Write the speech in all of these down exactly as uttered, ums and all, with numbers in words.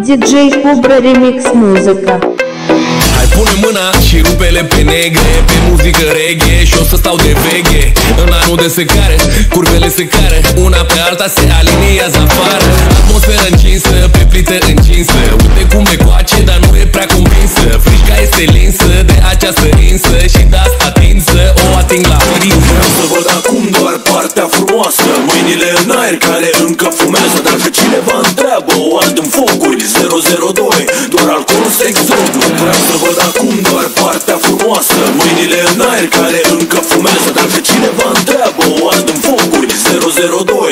D J Cobra Remix muzică. Hai pune mâna și rupele pe negre, pe muzică reggae și o să stau de veche. În anul de secare, curvele se care, una pe alta se aliniază afară. Atmosferă încinsă, pe plită încinsă. Uite cum e coace, dar nu e prea convinsă. Frica este linsă de această rinsă și de asta tinsă o ating la prinsă. Vreau să văd acum doar partea frumoasă, mâinile în aer care încă fumează. Dacă cineva întreabă, o ard în focuri zero zero doi, doar alcool, sex, drog. Vreau să văd acum doar partea frumoasă, mâinile în aer care încă fumează. Dacă cineva întreabă, o ard în focuri zero zero doi.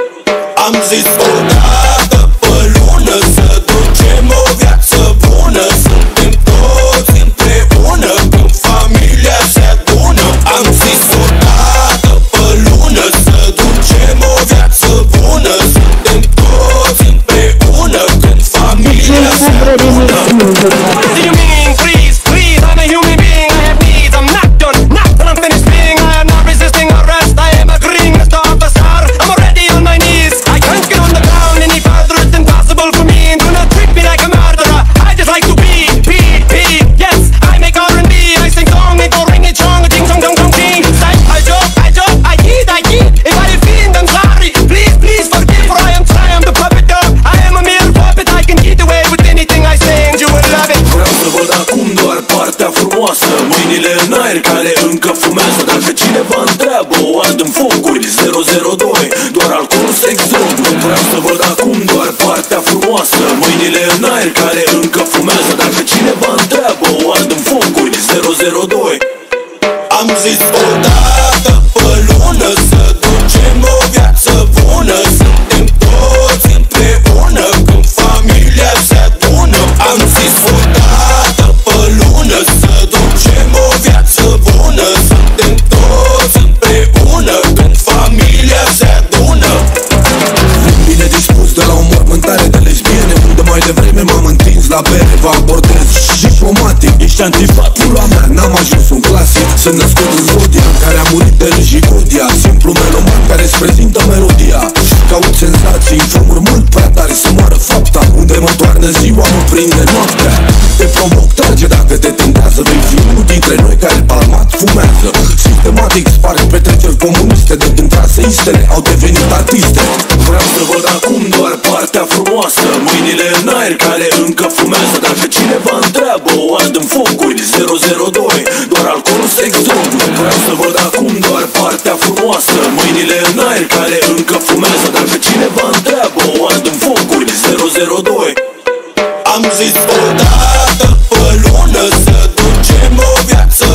Am zis odată pe lună să ducem o viață bună. Suntem toți împreună când familia se adună. Am zis odată pe lună să ducem o viață bună. Suntem toți împreună când familia se adună. What do you mean, please, please? I'm a human being, I have needs. I'm not done, not till I'm finished being. I am not resisting arrest, I am agreeing, Mister Officer. I'm already on my knees. I can't get on the ground any further, it's impossible for me. And do not treat me like a murderer. I just like to be, be, be. Yes, I make R and B, I sing song, it go ring it chong, a ding chong chong chong ding. Say, I joke, I joke, I kid, I kid. If I offend, I'm sorry. Please, please forgive, for I am try, I'm the puppet dog. I am a mere puppet, I can get away with anything I say, and you will love it. Vreau să văd acum doar partea frumoasă, mâinile în aer care încă fumează. Dacă cineva întreabă, o ard în focuri zero zero doi, doar alcool, sex, drog. Vreau să văd acum doar partea frumoasă, mâinile în aer care încă fumează. Dacă cineva întreabă, o ard în focuri zero zero doi. Am zis odată pe lună să ducem o viață bună. Suntem toți împreună când familia se adună. Am zis odată pe lună să ducem o viață bună. Suntem toți împreună când familia se adună. Bine dispus de la o mormântare de lesbiene, unde mai devreme m-am întins la bere. Vă abordez diplomatic, ești antifat. Pula mea, n-am ajuns un clasic. Sunt născut în zodia în care a murit de Rigigodia. Simplu meloman care îți prezintă melodia. Caut senzații în drumuri mult prea tare să moară fapta. Unde mă toarnă ziua, mă prinde noaptea. Te provoc, trage dacă te tentează. Vei fi unul dintre noi care palmat fumează. Sistematic sparg petreceri comuniste, de când traseistele au devenit artiste. Vreau să văd acum doar partea frumoasă, mâinile în aer care încă fumează. Dacă cineva întreabă, o ard în focuri zero zero doi, doar alcool, sex, drog. Vreau să văd acum doar partea frumoasă, mâinile în aer care încă fumează. Dacă cineva întreabă, o ard în focuri zero zero doi. Am zis odată pe lună să ducem o viață